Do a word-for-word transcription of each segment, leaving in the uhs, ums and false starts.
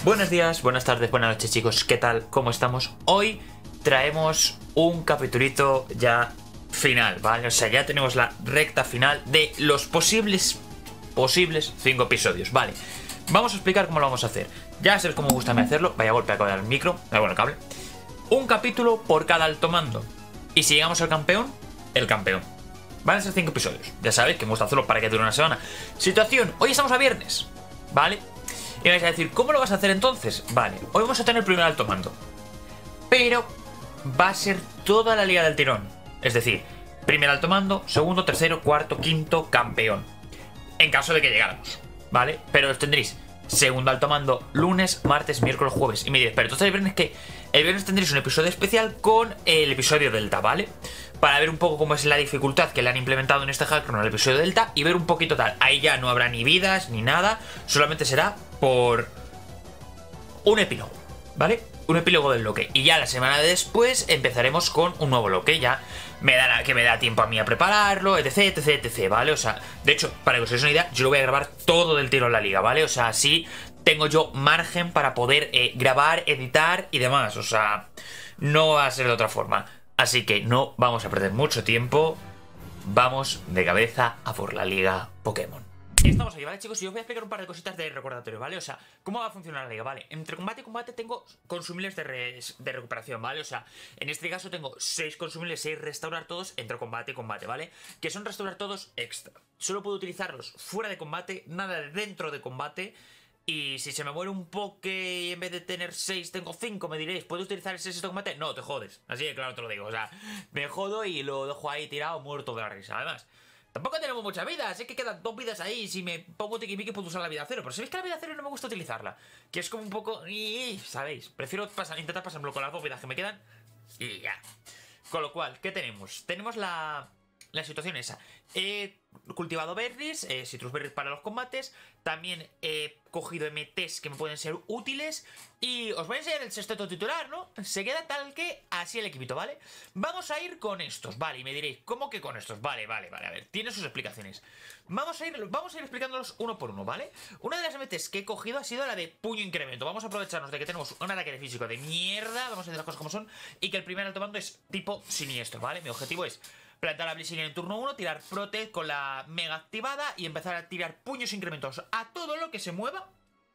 Buenos días, buenas tardes, buenas noches chicos, ¿qué tal? ¿Cómo estamos? Hoy traemos un capitulito ya final, ¿vale? O sea, ya tenemos la recta final de los posibles, posibles cinco episodios, ¿vale? Vamos a explicar cómo lo vamos a hacer. Ya sabes cómo me gusta hacerlo, vaya golpe acabo de dar el micro, me bueno el cable. Un capítulo por cada alto mando. Y si llegamos al campeón, el campeón. Van a ser cinco episodios, ya sabéis que me gusta hacerlo para que dure una semana. Situación, hoy estamos a viernes, ¿vale? Y me vais a decir, ¿cómo lo vas a hacer entonces? Vale, hoy vamos a tener el primer alto mando, pero va a ser toda la liga del tirón. Es decir, primer alto mando, segundo, tercero, cuarto, quinto, campeón. En caso de que llegáramos, ¿vale? Pero los tendréis segundo alto mando lunes, martes, miércoles, jueves. Y me diréis, pero entonces el viernes que el viernes tendréis un episodio especial con el episodio Delta, ¿vale? Para ver un poco cómo es la dificultad que le han implementado en este hack en el episodio Delta y ver un poquito tal. Ahí ya no habrá ni vidas ni nada, solamente será por un epílogo, ¿vale? Un epílogo del bloque. Y ya la semana después empezaremos con un nuevo bloque. Ya me dará que me da tiempo a mí a prepararlo, etc, etc, etc, ¿vale? O sea, de hecho, para que os hagáis una idea, yo lo voy a grabar todo del tiro en la liga, ¿vale? O sea, así tengo yo margen para poder eh, grabar, editar y demás. O sea, no va a ser de otra forma. Así que no vamos a perder mucho tiempo. Vamos de cabeza a por la liga Pokémon. Estamos ahí, ¿vale, chicos? Y os voy a explicar un par de cositas de recordatorio, ¿vale? O sea, ¿cómo va a funcionar la liga? ¿Vale? Entre combate y combate tengo consumibles de, re de recuperación, ¿vale? O sea, en este caso tengo seis consumibles, seis restaurar todos entre combate y combate, ¿vale? Que son restaurar todos extra. Solo puedo utilizarlos fuera de combate, nada dentro de combate. Y si se me muere un poke y en vez de tener seis tengo cinco, me diréis, ¿puedo utilizar el seis de combate? No, te jodes. Así de claro te lo digo. O sea, me jodo y lo dejo ahí tirado, muerto de la risa. Además, tampoco tenemos mucha vida, así que quedan dos vidas ahí. Si me pongo tiquimiqui puedo usar la vida cero. Pero sabéis que la vida cero no me gusta utilizarla. Que es como un poco... ¿Sabéis? Prefiero pasar, intentar pasármelo con las dos vidas que me quedan y ya. Con lo cual, ¿qué tenemos? Tenemos la... La situación esa. He cultivado berries, eh, citrus berries para los combates. También he cogido M Ts que me pueden ser útiles. Y os voy a enseñar el sexteto titular, ¿no? Se queda tal que así el equipito, ¿vale? Vamos a ir con estos, vale. Y me diréis, ¿cómo que con estos? Vale, vale, vale, a ver, tiene sus explicaciones. Vamos a ir, vamos a ir explicándolos uno por uno, ¿vale? Una de las M Ts que he cogido ha sido la de puño incremento. Vamos a aprovecharnos de que tenemos un ataque de físico de mierda. Vamos a decir las cosas como son. Y que el primer alto mando es tipo siniestro, ¿vale? Mi objetivo es plantar a Blissey en el turno uno, tirar Protect con la mega activada y empezar a tirar puños incrementos a todo lo que se mueva.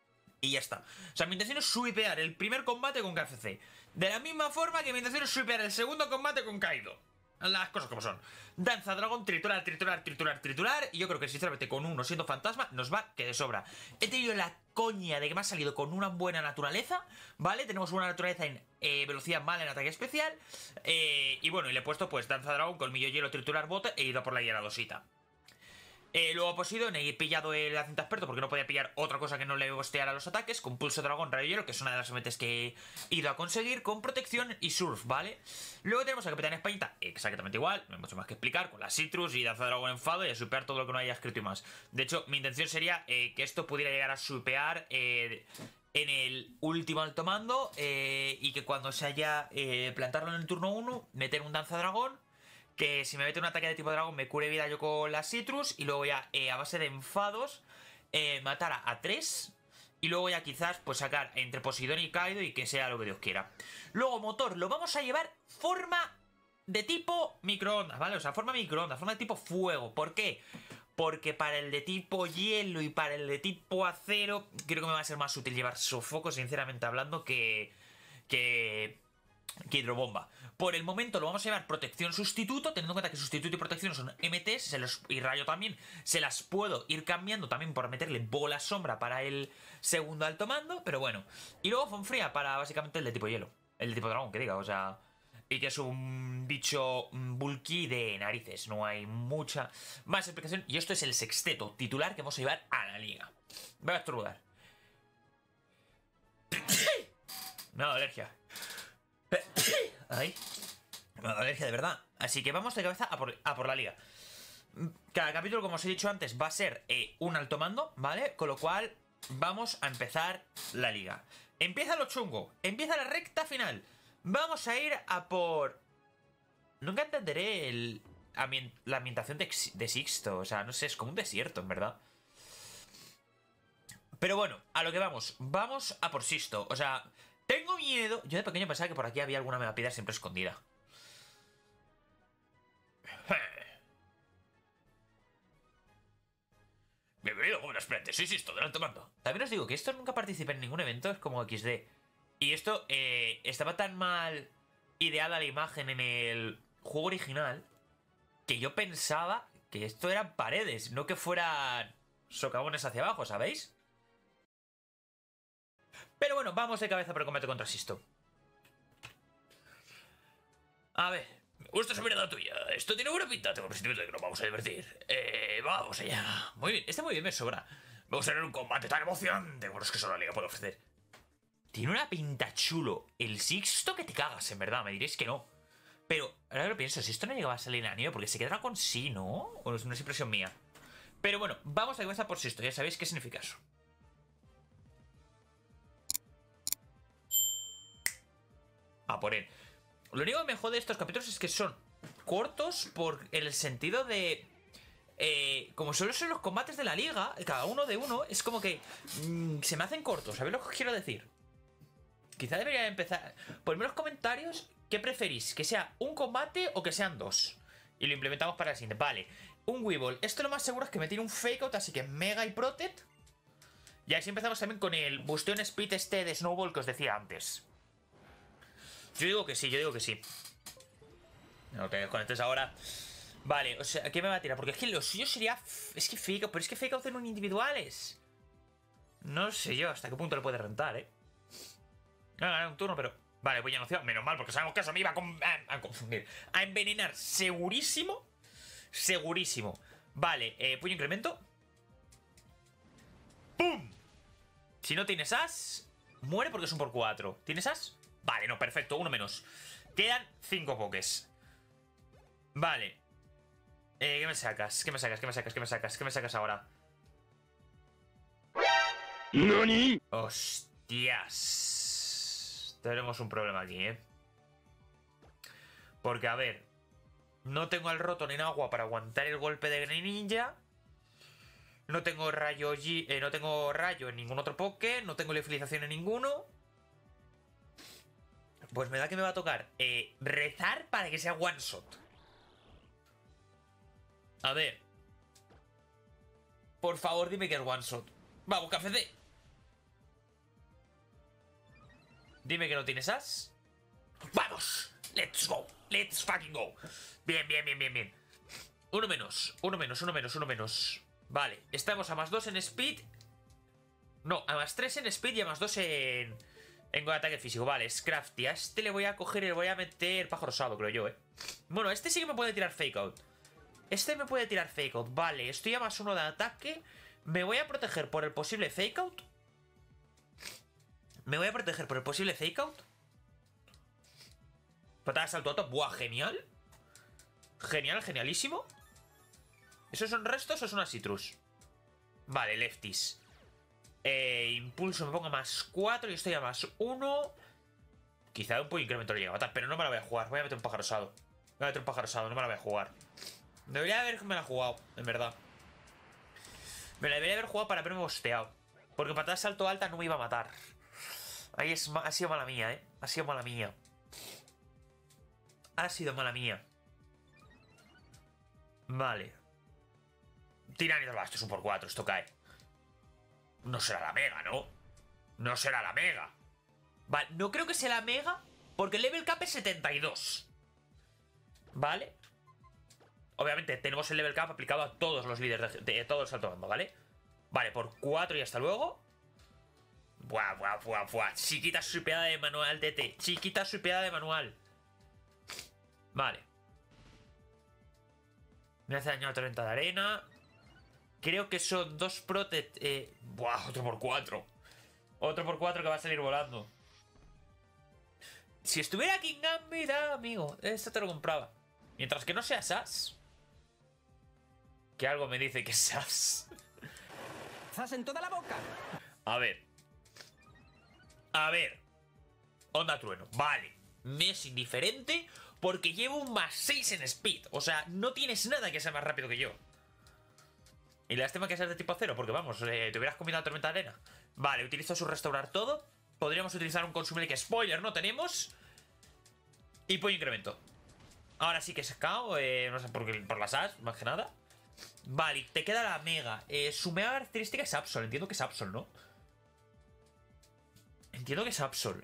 Y ya está. O sea, mi intención es sweepear el primer combate con K F C. De la misma forma que mi intención es sweepear el segundo combate con Kaido. Las cosas como son. Danza dragón, triturar, triturar, triturar, triturar. Y yo creo que sinceramente con uno siendo fantasma nos va que de sobra. He tenido la coña de que me ha salido con una buena naturaleza, ¿vale? Tenemos una naturaleza en eh, velocidad mala en ataque especial. eh, Y bueno, y le he puesto pues danza dragón, colmillo hielo, triturar bote. E ido por la hieladosita. Eh, luego Poseidón, he pillado la cinta experto porque no podía pillar otra cosa que no le bosteara los ataques. Con pulso dragón, rayo hielo, que es una de las metes que he ido a conseguir. Con protección y surf, ¿vale? Luego tenemos a Capitán Españita, exactamente igual, no hay mucho más que explicar. Con la citrus y danza dragón enfado y a supear todo lo que no haya escrito y más. De hecho, mi intención sería eh, que esto pudiera llegar a supear eh, en el último alto mando. eh, Y que cuando se haya eh, plantarlo en el turno uno, meter un danza dragón. Que si me mete un ataque de tipo dragón me cure vida yo con la citrus. Y luego ya eh, a base de enfados eh, matar a, a tres. Y luego ya quizás pues sacar entre Poseidón y Kaido y que sea lo que Dios quiera. Luego motor, lo vamos a llevar forma de tipo microondas, ¿vale? O sea, forma microondas, forma de tipo fuego. ¿Por qué? Porque para el de tipo hielo y para el de tipo acero creo que me va a ser más útil llevar sofoco, sinceramente hablando, que... Que... que hidrobomba. Por el momento lo vamos a llevar protección sustituto, teniendo en cuenta que sustituto y protección son M Ts, se los, y rayo también, se las puedo ir cambiando también por meterle bola sombra para el segundo alto mando, pero bueno. Y luego Fonfría para básicamente el de tipo hielo, el de tipo dragón, que diga, o sea... Y que es un bicho bulky de narices, no hay mucha más explicación. Y esto es el sexteto titular que vamos a llevar a la liga. Voy a estornudar. Me da alergia. Ay, me da alergia de verdad. Así que vamos de cabeza a por, a por la liga. Cada capítulo, como os he dicho antes, va a ser eh, un alto mando, ¿vale? Con lo cual vamos a empezar la liga. Empieza lo chungo, empieza la recta final. Vamos a ir a por... Nunca entenderé el... la ambientación de, de Sixto. O sea, no sé, es como un desierto, en verdad. Pero bueno, a lo que vamos. Vamos a por Sisto. O sea, tengo miedo. Yo de pequeño pensaba que por aquí había alguna megapiedra siempre escondida. Bienvenido, joven aspirante. Soy Sisto, delante mando. También os digo que esto nunca participé en ningún evento. Es como equis de. Y esto eh, estaba tan mal ideada la imagen en el juego original que yo pensaba que esto eran paredes, no que fueran socavones hacia abajo, ¿sabéis? Pero bueno, vamos de cabeza por el combate contra Sisto. A ver, me gusta esa mirada tuya. Esto tiene buena pinta, tengo el presentimiento de que nos vamos a divertir. Eh, vamos allá. Muy bien, este muy bien me sobra. Me gusta tener un combate tan emocionante como los que solo la liga puede ofrecer. Tiene una pinta chulo. El Sixto que te cagas, en verdad, me diréis que no. Pero, ahora que lo pienso, si esto no llegaba a salir en anime, porque se quedará con sí, ¿no? O es una impresión mía. Pero bueno, vamos a comenzar por Sisto, ya sabéis qué significa eso. A por él. Lo único que me jode de estos capítulos es que son cortos por el sentido de... Eh, como solo son los combates de la liga, cada uno de uno, es como que mmm, se me hacen cortos, ¿sabéis lo que quiero decir? Quizá debería empezar... Ponme en los comentarios qué preferís, que sea un combate o que sean dos. Y lo implementamos para el siguiente. Vale, un Weevil. Esto lo más seguro es que me tire un Fake Out, así que Mega y Protect. Y así empezamos también con el Boosteon Speed este de Snowball que os decía antes. Yo digo que sí, yo digo que sí. No te desconectes ahora. Vale, o sea, ¿qué me va a tirar? Porque es que lo suyo sería... Es que Fake Out, pero es que Fake Out en individuales. No sé yo hasta qué punto le puede rentar, ¿eh? No, ganar un turno, pero... Vale, pues ya no. Menos mal, porque sabemos que eso me iba a, con... a, a confundir. A envenenar, segurísimo. Segurísimo. Vale, eh, puño incremento. ¡Pum! Si no tienes as, muere porque es un por cuatro. ¿Tienes as? Vale, no, perfecto, uno menos. Quedan cinco pokés. Vale. Eh, ¿qué me sacas? ¿Qué me sacas? ¿Qué me sacas? ¿Qué me sacas? ¿Qué me sacas ahora? ¿Nani? Hostias. Tenemos un problema aquí, ¿eh? Porque, a ver, no tengo el Rotom en agua para aguantar el golpe de Greninja. No tengo rayo G, eh, no tengo rayo en ningún otro Poké. No tengo liofilización en ninguno. Pues me da que me va a tocar eh, rezar para que sea one shot. A ver. Por favor, dime que es one shot. Vamos, K F C. Dime que no tienes as. ¡Vamos! ¡Let's go! ¡Let's fucking go! Bien, bien, bien, bien, bien. Uno menos, uno menos, uno menos, uno menos. Vale, estamos a más dos en speed. No, a más tres en speed y a más dos en... En ataque físico. Vale, Scrafty. A este le voy a coger y le voy a meter pájaro rosado, creo yo, eh. Bueno, este sí que me puede tirar Fake Out. Este me puede tirar Fake Out. Vale, estoy a más uno de ataque. Me voy a proteger por el posible Fake Out. Me voy a proteger por el posible Fake Out. Patada de salto alto. Buah, genial. Genial, genialísimo. ¿Esos son restos o son una citrus? Vale, lefties. Eh, impulso me pongo a más cuatro y estoy a más uno. Quizá un poco incremento le llega a matar, pero no me la voy a jugar. Voy a meter un pájaro rosado. Voy a meter un pájaro rosado, no me la voy a jugar. Debería haberme la jugado, en verdad. Me la debería haber jugado para haberme bosteado. Porque patada de salto alta no me iba a matar. Ahí es, ha sido mala mía, eh. Ha sido mala mía. Ha sido mala mía. Vale. Tiranitar, va, esto es un por cuatro, esto cae. No será la mega, ¿no? No será la mega. Vale, no creo que sea la mega porque el level cap es setenta y dos. Vale. Obviamente tenemos el level cap aplicado a todos los líderes de, de, de todo el salto bando, ¿vale? Vale, por cuatro y hasta luego. Buah, buah, buah, buah. Chiquita supeada de manual, T T. Chiquita supeada de manual. Vale. Me hace daño a tormenta de arena. Creo que son dos protect... Eh, buah, otro por cuatro. Otro por cuatro que va a salir volando. Si estuviera aquí en Gambida, amigo, esto te lo compraba. Mientras que no sea Sass. Que algo me dice que es Sass. ¡Zas en toda la boca! A ver. A ver. Onda trueno. Vale. Me es indiferente porque llevo un más seis en speed. O sea, no tienes nada que sea más rápido que yo. Y lástima que sea de tipo cero, porque vamos, eh, te hubieras comido la tormenta de arena. Vale, utilizo su restaurar todo. Podríamos utilizar un consumible que spoiler no tenemos. Y pollo incremento. Ahora sí que es K O, eh, no sé, por, por las as, más que nada. Vale, te queda la mega. Eh, su mega característica es Absol. Entiendo que es Absol, ¿no? Entiendo que es Absol.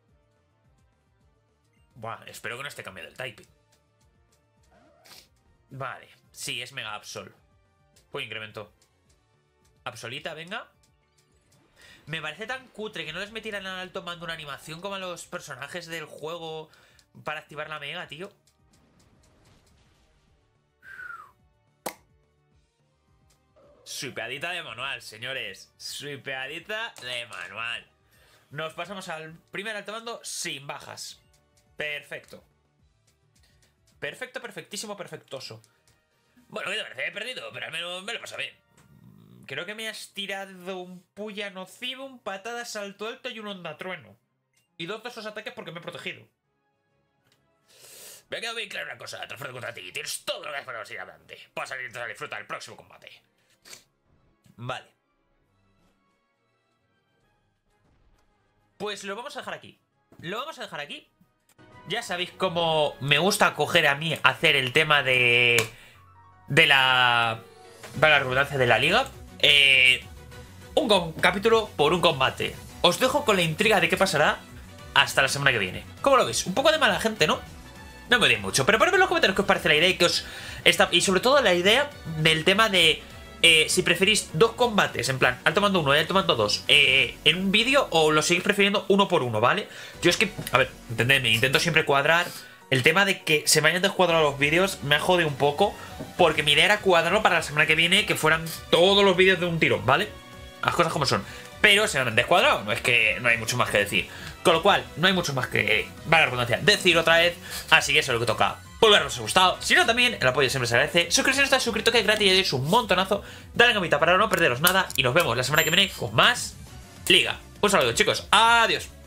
Buah, espero que no esté cambiado el typing. Vale, sí, es mega Absol. Pues incremento. Absolita, venga. Me parece tan cutre que no les metieran al alto mando una animación como a los personajes del juego para activar la mega, tío. Swipeadita de manual, señores. Swipeadita de manual. Nos pasamos al primer alto mando sin bajas. Perfecto. Perfecto, perfectísimo, perfectoso. Bueno, ¿qué te parece? He perdido, pero al menos me lo pasa bien. Creo que me has tirado un puya nocivo, un patada, salto alto y un onda trueno. Y dos de esos ataques porque me he protegido. Me ha quedado bien claro una cosa, transferro contra ti. Tienes todo lo que haces para seguir adelante. Puedes salir y disfrutar del próximo combate. Vale. Pues lo vamos a dejar aquí. Lo vamos a dejar aquí. Ya sabéis cómo me gusta coger a mí hacer el tema de... De la... Para la redundancia de la liga. Eh, un capítulo por un combate. Os dejo con la intriga de qué pasará hasta la semana que viene. ¿Cómo lo veis? Un poco de mala gente, ¿no? No me digáis mucho, pero ponedme en los comentarios qué os parece la idea y que os está, y sobre todo la idea del tema de eh, si preferís dos combates, en plan, alto mando uno y alto mando dos, eh, en un vídeo, o lo seguís prefiriendo uno por uno, ¿vale? Yo es que, a ver, entendedme, intento siempre cuadrar. El tema de que se me hayan descuadrado los vídeos me ha jodido un poco, porque mi idea era cuadrarlo para la semana que viene, que fueran todos los vídeos de un tirón, ¿vale? Las cosas como son. Pero se me han descuadrado, no es que no hay mucho más que decir. Con lo cual, no hay mucho más que, vale la redundancia, decir otra vez. Así que eso es lo que toca. Volver, os ha gustado. Si no, también el apoyo siempre se agradece. Suscribiros si no estáis suscrito, que es gratis y es un montonazo. Dale a la campanita para no perderos nada. Y nos vemos la semana que viene con más Liga. Un saludo, chicos. Adiós.